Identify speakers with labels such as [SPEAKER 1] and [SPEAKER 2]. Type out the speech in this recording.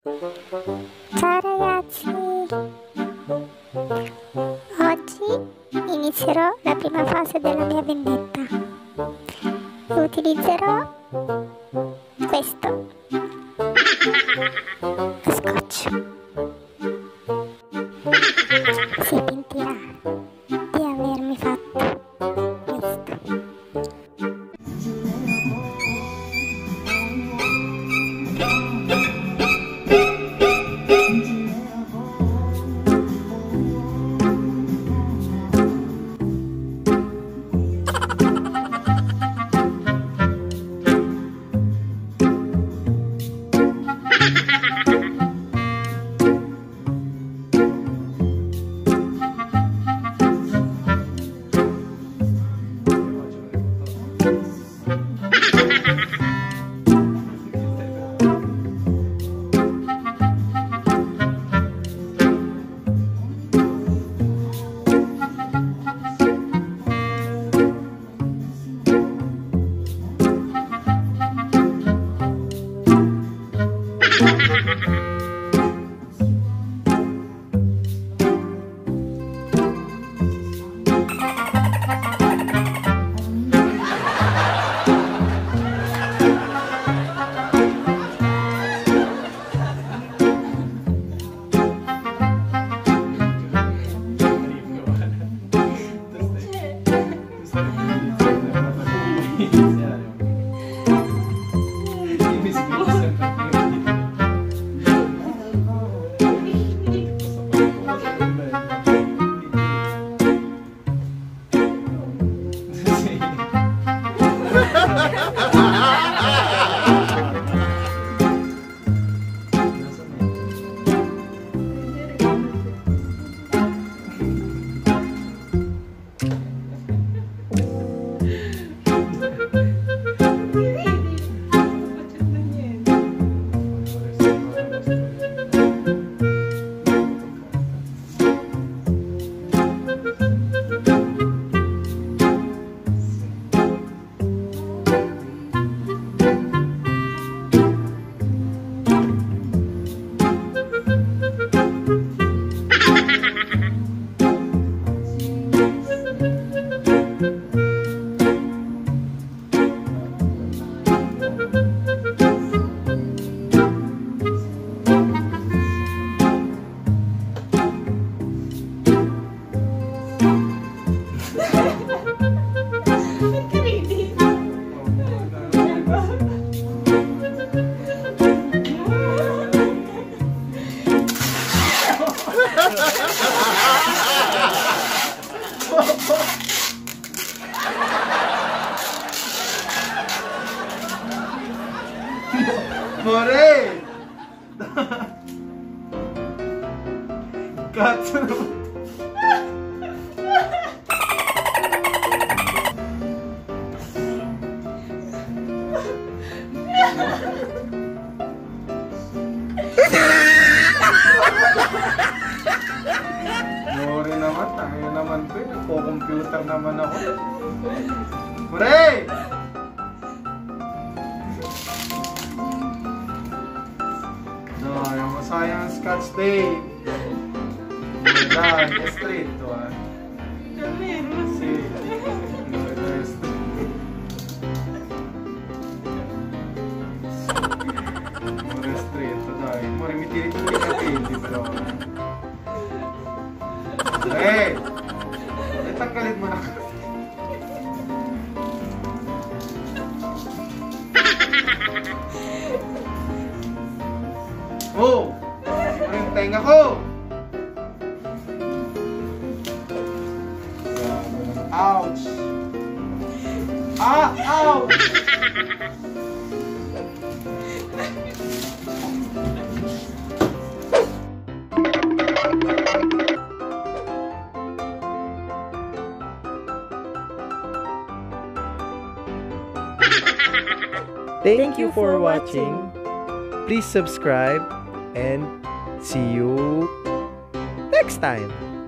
[SPEAKER 1] Ciao ragazzi, oggi inizierò la prima fase della mia vendetta e utilizzerò questo, lo scotch. Si pentirà di avermi fatto questo.
[SPEAKER 2] More! Cazzo! More naman, tayo naman po. Nagpo-computer naman ako. More! Yung masayang scotch tape. Dahil, straight to ah. Sí. More straight to dahil. More, mitiri-tiri ka hindi pero. Eh! Tanggalin mo na. Oh! Ano yung tenga ko? Ouch! Ah! Ouch!
[SPEAKER 3] Thank you for watching. Please subscribe and see you next time.